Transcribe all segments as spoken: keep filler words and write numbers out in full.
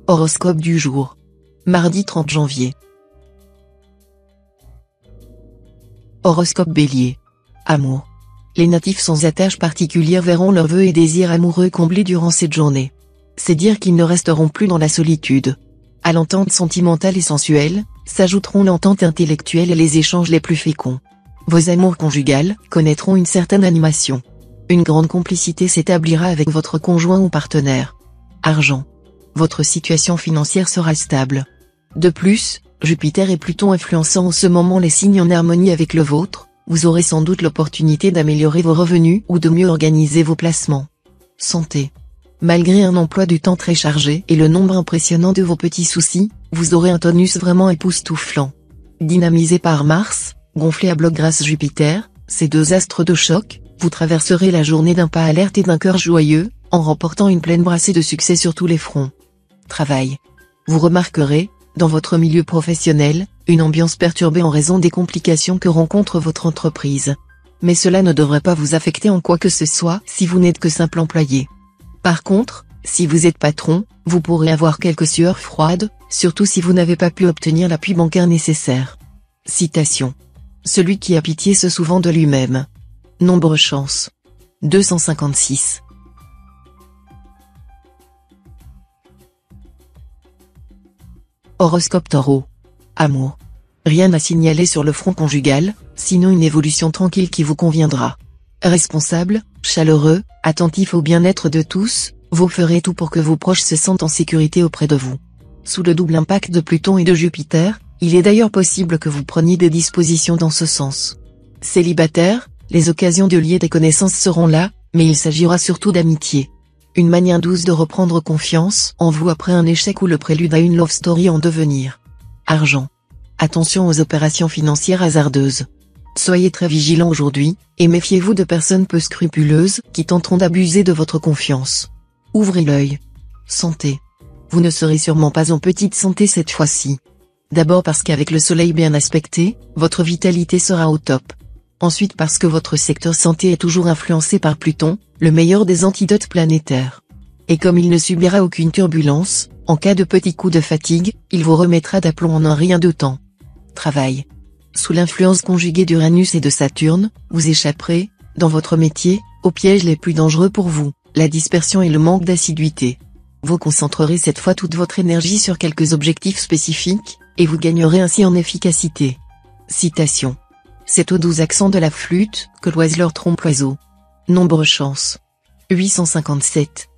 Horoscope du jour. Mardi trente janvier. Horoscope Bélier. Amour. Les natifs sans attache particulière verront leurs vœux et désirs amoureux comblés durant cette journée. C'est dire qu'ils ne resteront plus dans la solitude. À l'entente sentimentale et sensuelle, s'ajouteront l'entente intellectuelle et les échanges les plus féconds. Vos amours conjugales connaîtront une certaine animation. Une grande complicité s'établira avec votre conjoint ou partenaire. Argent. Votre situation financière sera stable. De plus, Jupiter et Pluton influençant en ce moment les signes en harmonie avec le vôtre, vous aurez sans doute l'opportunité d'améliorer vos revenus ou de mieux organiser vos placements. Santé. Malgré un emploi du temps très chargé et le nombre impressionnant de vos petits soucis, vous aurez un tonus vraiment époustouflant. Dynamisé par Mars, gonflé à bloc grâce Jupiter, ces deux astres de choc, vous traverserez la journée d'un pas alerte et d'un cœur joyeux, en remportant une pleine brassée de succès sur tous les fronts. Travail. Vous remarquerez, dans votre milieu professionnel, une ambiance perturbée en raison des complications que rencontre votre entreprise. Mais cela ne devrait pas vous affecter en quoi que ce soit si vous n'êtes que simple employé. Par contre, si vous êtes patron, vous pourrez avoir quelques sueurs froides, surtout si vous n'avez pas pu obtenir l'appui bancaire nécessaire. Citation. Celui qui a pitié se souvent de lui-même. Nombre chance. deux cent cinquante-six. Horoscope Taureau. Amour. Rien à signaler sur le front conjugal, sinon une évolution tranquille qui vous conviendra. Responsable, chaleureux, attentif au bien-être de tous, vous ferez tout pour que vos proches se sentent en sécurité auprès de vous. Sous le double impact de Pluton et de Jupiter, il est d'ailleurs possible que vous preniez des dispositions dans ce sens. Célibataire, les occasions de lier des connaissances seront là, mais il s'agira surtout d'amitié. Une manière douce de reprendre confiance en vous après un échec ou le prélude à une love story en devenir. Argent. Attention aux opérations financières hasardeuses. Soyez très vigilant aujourd'hui, et méfiez-vous de personnes peu scrupuleuses qui tenteront d'abuser de votre confiance. Ouvrez l'œil. Santé. Vous ne serez sûrement pas en petite santé cette fois-ci. D'abord parce qu'avec le soleil bien aspecté, votre vitalité sera au top. Ensuite parce que votre secteur santé est toujours influencé par Pluton, le meilleur des antidotes planétaires. Et comme il ne subira aucune turbulence, en cas de petit coup de fatigue, il vous remettra d'aplomb en un rien de temps. Travail. Sous l'influence conjuguée d'Uranus et de Saturne, vous échapperez, dans votre métier, aux pièges les plus dangereux pour vous, la dispersion et le manque d'assiduité. Vous concentrerez cette fois toute votre énergie sur quelques objectifs spécifiques, et vous gagnerez ainsi en efficacité. Citation. C'est au doux accent de la flûte que l'oiseleur trompe l'oiseau. Nombre chance. huit cent cinquante-sept.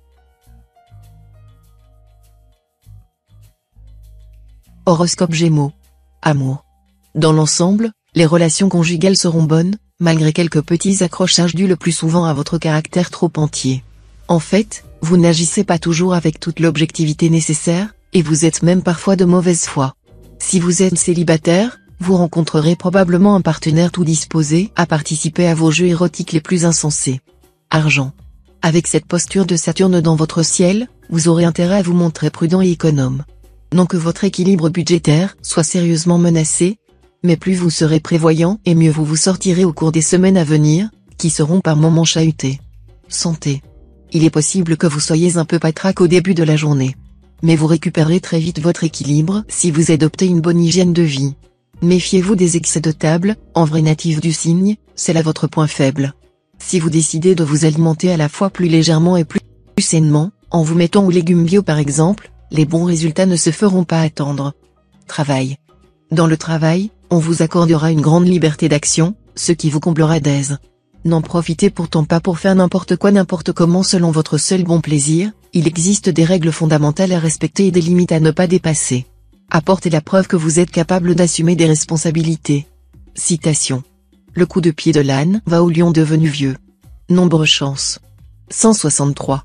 Horoscope Gémeaux. Amour. Dans l'ensemble, les relations conjugales seront bonnes, malgré quelques petits accrochages dus le plus souvent à votre caractère trop entier. En fait, vous n'agissez pas toujours avec toute l'objectivité nécessaire, et vous êtes même parfois de mauvaise foi. Si vous êtes célibataire, vous rencontrerez probablement un partenaire tout disposé à participer à vos jeux érotiques les plus insensés. Argent. Avec cette posture de Saturne dans votre ciel, vous aurez intérêt à vous montrer prudent et économe. Non que votre équilibre budgétaire soit sérieusement menacé, mais plus vous serez prévoyant et mieux vous vous sortirez au cours des semaines à venir, qui seront par moments chahutées. Santé. Il est possible que vous soyez un peu patraque au début de la journée. Mais vous récupérez très vite votre équilibre si vous adoptez une bonne hygiène de vie. Méfiez-vous des excès de table, en vrai natif du signe, c'est là votre point faible. Si vous décidez de vous alimenter à la fois plus légèrement et plus, plus sainement, en vous mettant aux légumes bio par exemple, les bons résultats ne se feront pas attendre. Travail. Dans le travail, on vous accordera une grande liberté d'action, ce qui vous comblera d'aise. N'en profitez pourtant pas pour faire n'importe quoi n'importe comment selon votre seul bon plaisir, il existe des règles fondamentales à respecter et des limites à ne pas dépasser. Apportez la preuve que vous êtes capable d'assumer des responsabilités. Citation. Le coup de pied de l'âne va au lion devenu vieux. Nombre chance. cent soixante-trois.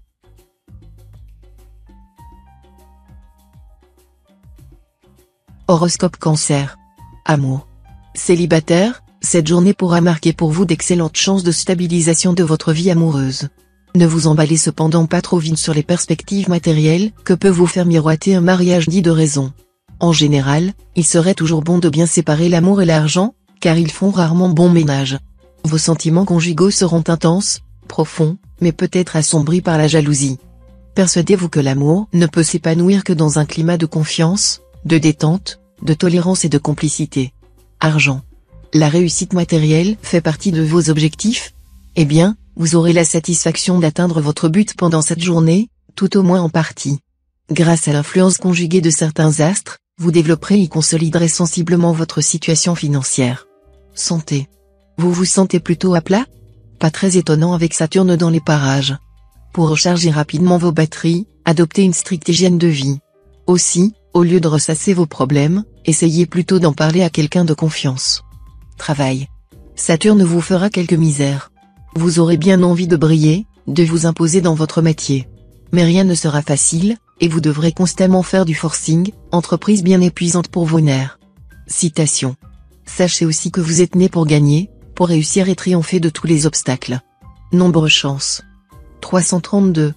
Horoscope Cancer. Amour. Célibataire, cette journée pourra marquer pour vous d'excellentes chances de stabilisation de votre vie amoureuse. Ne vous emballez cependant pas trop vite sur les perspectives matérielles que peut vous faire miroiter un mariage dit de raison. En général, il serait toujours bon de bien séparer l'amour et l'argent, car ils font rarement bon ménage. Vos sentiments conjugaux seront intenses, profonds, mais peut-être assombris par la jalousie. Persuadez-vous que l'amour ne peut s'épanouir que dans un climat de confiance, de détente, de tolérance et de complicité. Argent. La réussite matérielle fait partie de vos objectifs? Eh bien, vous aurez la satisfaction d'atteindre votre but pendant cette journée, tout au moins en partie. Grâce à l'influence conjuguée de certains astres, vous développerez et consoliderez sensiblement votre situation financière. Santé. Vous vous sentez plutôt à plat? Pas très étonnant avec Saturne dans les parages. Pour recharger rapidement vos batteries, adoptez une stricte hygiène de vie. Aussi, au lieu de ressasser vos problèmes, essayez plutôt d'en parler à quelqu'un de confiance. Travail. Saturne vous fera quelques misères. Vous aurez bien envie de briller, de vous imposer dans votre métier. Mais rien ne sera facile, et vous devrez constamment faire du forcing, entreprise bien épuisante pour vos nerfs. Citation. Sachez aussi que vous êtes né pour gagner, pour réussir et triompher de tous les obstacles. Nombre chance. trois cent trente-deux.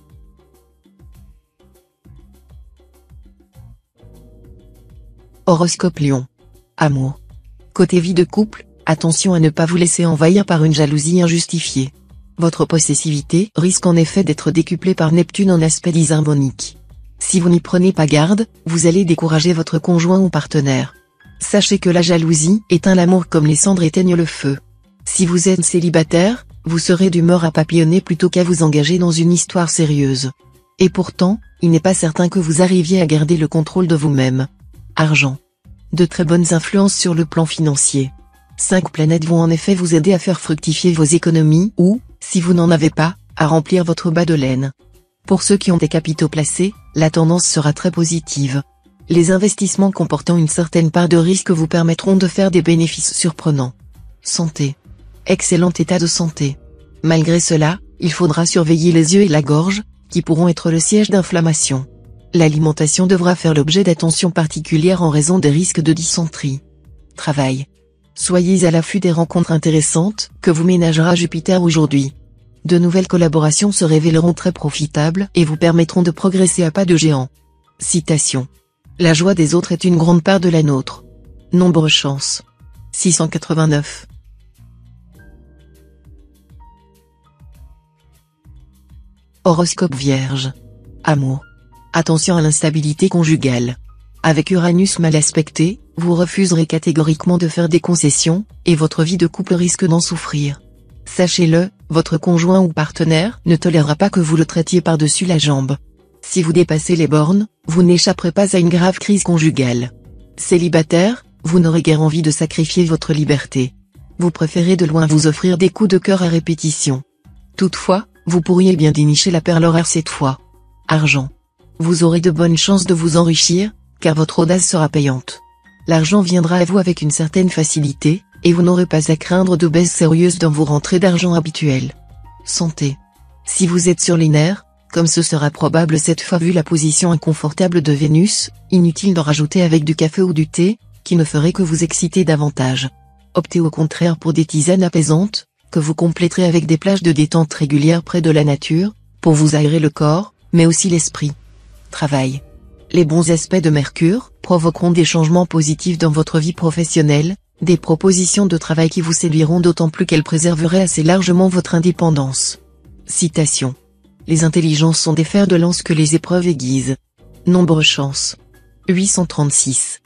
Horoscope Lion. Amour. Côté vie de couple, attention à ne pas vous laisser envahir par une jalousie injustifiée. Votre possessivité risque en effet d'être décuplée par Neptune en aspect disharmonique. Si vous n'y prenez pas garde, vous allez décourager votre conjoint ou partenaire. Sachez que la jalousie éteint l'amour comme les cendres éteignent le feu. Si vous êtes célibataire, vous serez d'humeur à papillonner plutôt qu'à vous engager dans une histoire sérieuse. Et pourtant, il n'est pas certain que vous arriviez à garder le contrôle de vous-même. Argent. De très bonnes influences sur le plan financier. Cinq planètes vont en effet vous aider à faire fructifier vos économies ou, si vous n'en avez pas, à remplir votre bas de laine. Pour ceux qui ont des capitaux placés, la tendance sera très positive. Les investissements comportant une certaine part de risque vous permettront de faire des bénéfices surprenants. Santé. Excellent état de santé. Malgré cela, il faudra surveiller les yeux et la gorge, qui pourront être le siège d'inflammation. L'alimentation devra faire l'objet d'attention particulière en raison des risques de dysenterie. Travail. Soyez à l'affût des rencontres intéressantes que vous ménagera Jupiter aujourd'hui. De nouvelles collaborations se révéleront très profitables et vous permettront de progresser à pas de géant. Citation. La joie des autres est une grande part de la nôtre. Nombre chance. six cent quatre-vingt-neuf. Horoscope Vierge. Amour. Attention à l'instabilité conjugale. Avec Uranus mal aspecté, vous refuserez catégoriquement de faire des concessions, et votre vie de couple risque d'en souffrir. Sachez-le, votre conjoint ou partenaire ne tolérera pas que vous le traitiez par-dessus la jambe. Si vous dépassez les bornes, vous n'échapperez pas à une grave crise conjugale. Célibataire, vous n'aurez guère envie de sacrifier votre liberté. Vous préférez de loin vous offrir des coups de cœur à répétition. Toutefois, vous pourriez bien dénicher la perle rare cette fois. Argent. Vous aurez de bonnes chances de vous enrichir, car votre audace sera payante. L'argent viendra à vous avec une certaine facilité, et vous n'aurez pas à craindre de baisse sérieuse dans vos rentrées d'argent habituelles. Santé. Si vous êtes sur les nerfs, comme ce sera probable cette fois vu la position inconfortable de Vénus, inutile d'en rajouter avec du café ou du thé, qui ne ferait que vous exciter davantage. Optez au contraire pour des tisanes apaisantes, que vous compléterez avec des plages de détente régulières près de la nature, pour vous aérer le corps, mais aussi l'esprit. Travail. Les bons aspects de Mercure provoqueront des changements positifs dans votre vie professionnelle, des propositions de travail qui vous séduiront d'autant plus qu'elles préserveraient assez largement votre indépendance. Citation. Les intelligences sont des fers de lance que les épreuves aiguisent. Nombre chance. huit cent trente-six.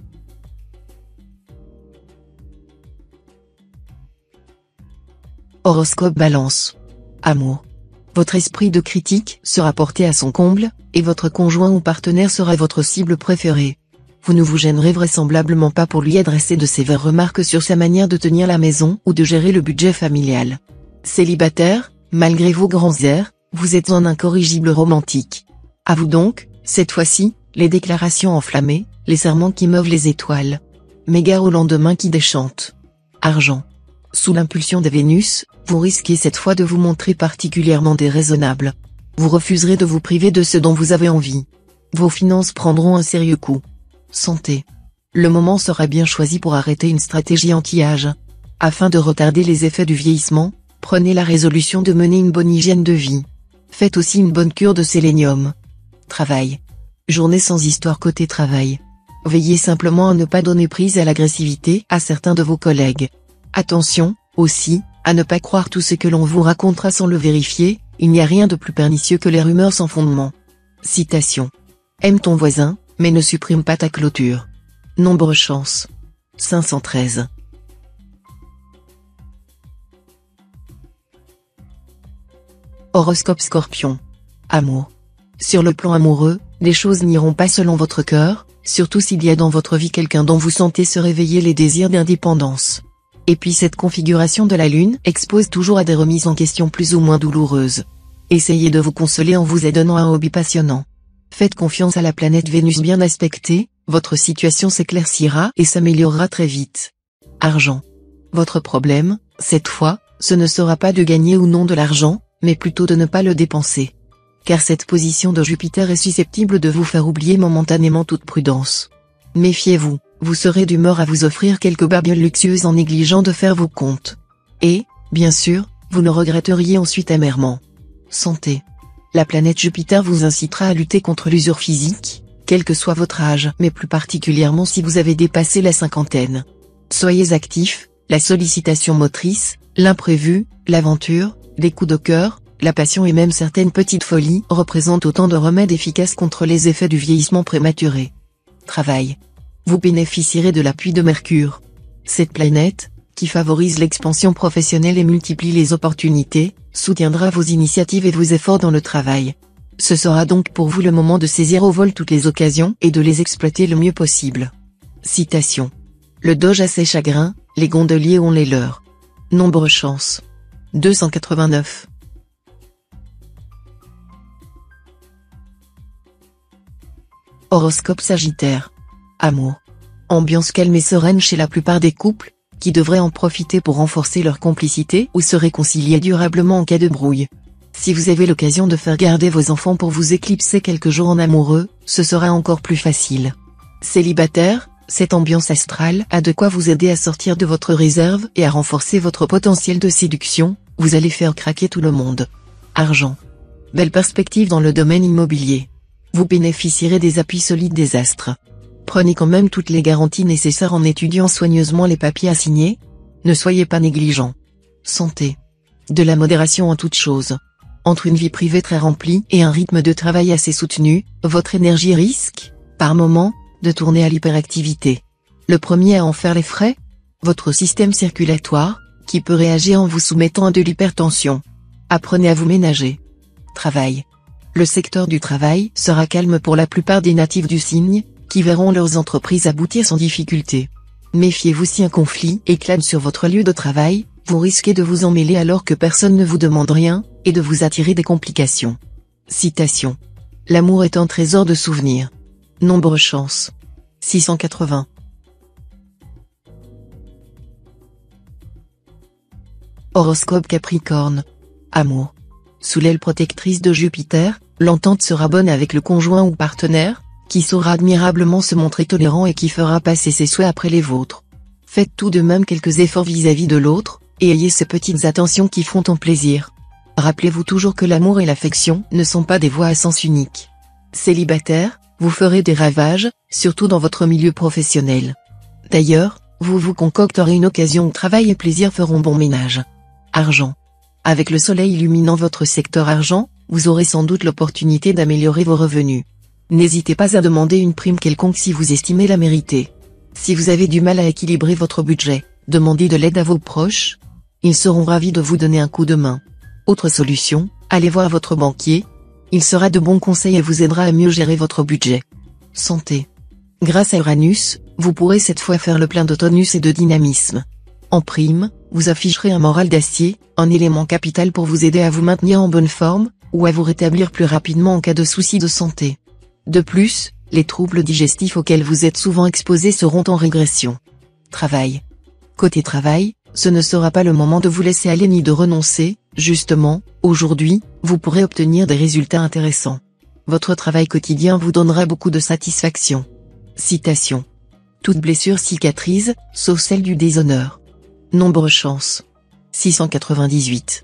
Horoscope Balance. Amour. Votre esprit de critique sera porté à son comble, et votre conjoint ou partenaire sera votre cible préférée. Vous ne vous gênerez vraisemblablement pas pour lui adresser de sévères remarques sur sa manière de tenir la maison ou de gérer le budget familial. Célibataire, malgré vos grands airs, vous êtes un incorrigible romantique. À vous donc, cette fois-ci, les déclarations enflammées, les serments qui meuvent les étoiles. Mais gare au lendemain qui déchante. Argent. Sous l'impulsion de Vénus, vous risquez cette fois de vous montrer particulièrement déraisonnable. Vous refuserez de vous priver de ce dont vous avez envie. Vos finances prendront un sérieux coup. Santé. Le moment sera bien choisi pour arrêter une stratégie anti-âge. Afin de retarder les effets du vieillissement, prenez la résolution de mener une bonne hygiène de vie. Faites aussi une bonne cure de sélénium. Travail. Journée sans histoire côté travail. Veillez simplement à ne pas donner prise à l'agressivité à certains de vos collègues. Attention, aussi, à ne pas croire tout ce que l'on vous racontera sans le vérifier, il n'y a rien de plus pernicieux que les rumeurs sans fondement. Citation. Aime ton voisin, mais ne supprime pas ta clôture. Nombre chance. cinq cent treize. Horoscope Scorpion. Amour. Sur le plan amoureux, les choses n'iront pas selon votre cœur, surtout s'il y a dans votre vie quelqu'un dont vous sentez se réveiller les désirs d'indépendance. Et puis cette configuration de la Lune expose toujours à des remises en question plus ou moins douloureuses. Essayez de vous consoler en vous adonnant à un hobby passionnant. Faites confiance à la planète Vénus bien aspectée, votre situation s'éclaircira et s'améliorera très vite. Argent. Votre problème, cette fois, ce ne sera pas de gagner ou non de l'argent, mais plutôt de ne pas le dépenser. Car cette position de Jupiter est susceptible de vous faire oublier momentanément toute prudence. Méfiez-vous, vous serez d'humeur à vous offrir quelques babioles luxueuses en négligeant de faire vos comptes. Et, bien sûr, vous ne regretteriez ensuite amèrement. Santé. La planète Jupiter vous incitera à lutter contre l'usure physique, quel que soit votre âge, mais plus particulièrement si vous avez dépassé la cinquantaine. Soyez actifs, la sollicitation motrice, l'imprévu, l'aventure, les coups de cœur, la passion et même certaines petites folies représentent autant de remèdes efficaces contre les effets du vieillissement prématuré. Travail. Vous bénéficierez de l'appui de Mercure. Cette planète, qui favorise l'expansion professionnelle et multiplie les opportunités, soutiendra vos initiatives et vos efforts dans le travail. Ce sera donc pour vous le moment de saisir au vol toutes les occasions et de les exploiter le mieux possible. Citation. Le doge a ses chagrins, les gondoliers ont les leurs. Nombre chance. deux cent quatre-vingt-neuf. Horoscope Sagittaire. Amour. Ambiance calme et sereine chez la plupart des couples, qui devraient en profiter pour renforcer leur complicité ou se réconcilier durablement en cas de brouille. Si vous avez l'occasion de faire garder vos enfants pour vous éclipser quelques jours en amoureux, ce sera encore plus facile. Célibataire, cette ambiance astrale a de quoi vous aider à sortir de votre réserve et à renforcer votre potentiel de séduction, vous allez faire craquer tout le monde. Argent. Belle perspective dans le domaine immobilier. Vous bénéficierez des appuis solides des astres. Prenez quand même toutes les garanties nécessaires en étudiant soigneusement les papiers à signer. Ne soyez pas négligent. Santé. De la modération en toutes choses. Entre une vie privée très remplie et un rythme de travail assez soutenu, votre énergie risque, par moments, de tourner à l'hyperactivité. Le premier à en faire les frais, votre système circulatoire, qui peut réagir en vous soumettant à de l'hypertension. Apprenez à vous ménager. Travail. Le secteur du travail sera calme pour la plupart des natifs du signe, qui verront leurs entreprises aboutir sans difficulté. Méfiez-vous si un conflit éclate sur votre lieu de travail, vous risquez de vous emmêler alors que personne ne vous demande rien, et de vous attirer des complications. Citation. L'amour est un trésor de souvenirs. Nombre chance. six cent quatre-vingts. Horoscope Capricorne. Amour. Sous l'aile protectrice de Jupiter, l'entente sera bonne avec le conjoint ou partenaire, qui saura admirablement se montrer tolérant et qui fera passer ses souhaits après les vôtres. Faites tout de même quelques efforts vis-à-vis de l'autre, et ayez ces petites attentions qui font ton plaisir. Rappelez-vous toujours que l'amour et l'affection ne sont pas des voies à sens unique. Célibataire, vous ferez des ravages, surtout dans votre milieu professionnel. D'ailleurs, vous vous concocterez une occasion où travail et plaisir feront bon ménage. Argent. Avec le soleil illuminant votre secteur argent, vous aurez sans doute l'opportunité d'améliorer vos revenus. N'hésitez pas à demander une prime quelconque si vous estimez la mériter. Si vous avez du mal à équilibrer votre budget, demandez de l'aide à vos proches. Ils seront ravis de vous donner un coup de main. Autre solution, allez voir votre banquier. Il sera de bons conseils et vous aidera à mieux gérer votre budget. Santé. Grâce à Uranus, vous pourrez cette fois faire le plein de tonus et de dynamisme. En prime, vous afficherez un moral d'acier, un élément capital pour vous aider à vous maintenir en bonne forme, ou à vous rétablir plus rapidement en cas de soucis de santé. De plus, les troubles digestifs auxquels vous êtes souvent exposés seront en régression. Travail. Côté travail, ce ne sera pas le moment de vous laisser aller ni de renoncer, justement, aujourd'hui, vous pourrez obtenir des résultats intéressants. Votre travail quotidien vous donnera beaucoup de satisfaction. Citation. Toute blessure cicatrise, sauf celle du déshonneur. Nombre chance. six cent quatre-vingt-dix-huit.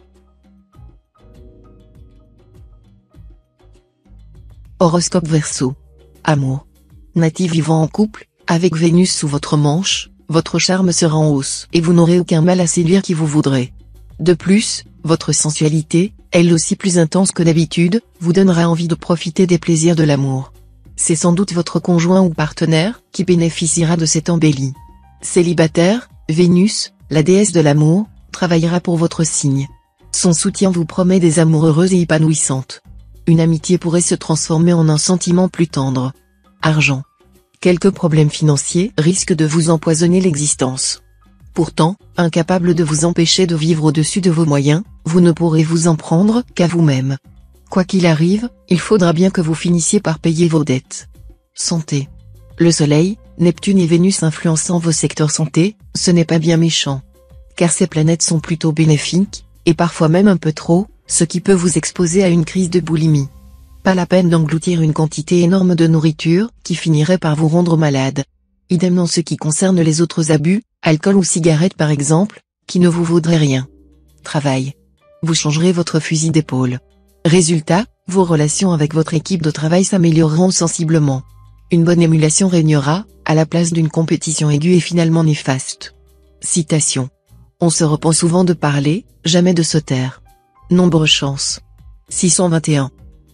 Horoscope Verseau. Amour. Natif vivant en couple, avec Vénus sous votre manche, votre charme sera en hausse et vous n'aurez aucun mal à séduire qui vous voudrez. De plus, Votre sensualité, elle aussi plus intense que d'habitude, vous donnera envie de profiter des plaisirs de l'amour. C'est sans doute votre conjoint ou partenaire qui bénéficiera de cette embellie. Célibataire, Vénus, la déesse de l'amour, travaillera pour votre signe. Son soutien vous promet des amours heureuses et épanouissantes. Une amitié pourrait se transformer en un sentiment plus tendre. Argent. Quelques problèmes financiers risquent de vous empoisonner l'existence. Pourtant, incapable de vous empêcher de vivre au-dessus de vos moyens, vous ne pourrez vous en prendre qu'à vous-même. Quoi qu'il arrive, il faudra bien que vous finissiez par payer vos dettes. Santé. Le Soleil, Neptune et Vénus influençant vos secteurs santé, ce n'est pas bien méchant. Car ces planètes sont plutôt bénéfiques, et parfois même un peu trop, ce qui peut vous exposer à une crise de boulimie. Pas la peine d'engloutir une quantité énorme de nourriture, qui finirait par vous rendre malade. Idem en ce qui concerne les autres abus, alcool ou cigarettes par exemple, qui ne vous vaudraient rien. Travail. Vous changerez votre fusil d'épaule. Résultat, vos relations avec votre équipe de travail s'amélioreront sensiblement. Une bonne émulation régnera, à la place d'une compétition aiguë et finalement néfaste. Citation. On se repent souvent de parler, jamais de se taire. Nombre chance. six cent vingt et un.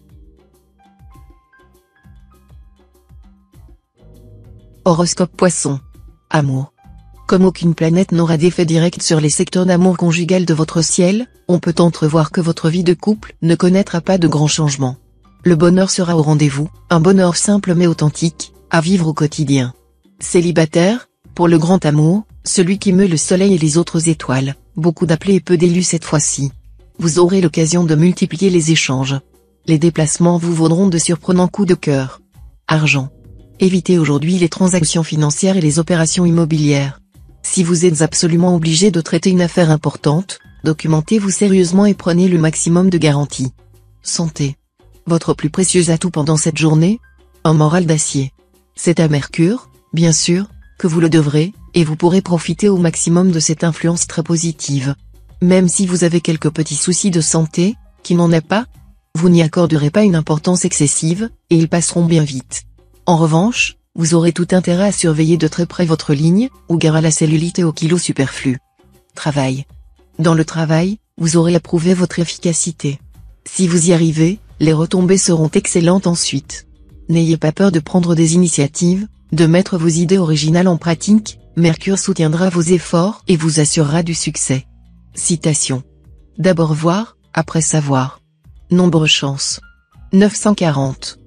Horoscope Poisson. Amour. Comme aucune planète n'aura d'effet direct sur les secteurs d'amour conjugal de votre ciel, on peut entrevoir que votre vie de couple ne connaîtra pas de grands changements. Le bonheur sera au rendez-vous, un bonheur simple mais authentique, à vivre au quotidien. Célibataire, pour le grand amour, celui qui meut le soleil et les autres étoiles, beaucoup d'appelés et peu d'élus cette fois-ci. Vous aurez l'occasion de multiplier les échanges. Les déplacements vous vaudront de surprenants coups de cœur. Argent. Évitez aujourd'hui les transactions financières et les opérations immobilières. Si vous êtes absolument obligé de traiter une affaire importante, documentez-vous sérieusement et prenez le maximum de garanties. Santé. Votre plus précieux atout pendant cette journée ? Un moral d'acier. C'est à Mercure, bien sûr, que vous le devrez, et vous pourrez profiter au maximum de cette influence très positive. Même si vous avez quelques petits soucis de santé, qui n'en a pas, vous n'y accorderez pas une importance excessive, et ils passeront bien vite. En revanche, vous aurez tout intérêt à surveiller de très près votre ligne, ou gare à la cellulite et aux kilos superflus. Travail. Dans le travail, vous aurez à prouver votre efficacité. Si vous y arrivez, les retombées seront excellentes ensuite. N'ayez pas peur de prendre des initiatives, de mettre vos idées originales en pratique, Mercure soutiendra vos efforts et vous assurera du succès. Citation. D'abord voir, après savoir. Nombre chance. neuf cent quarante.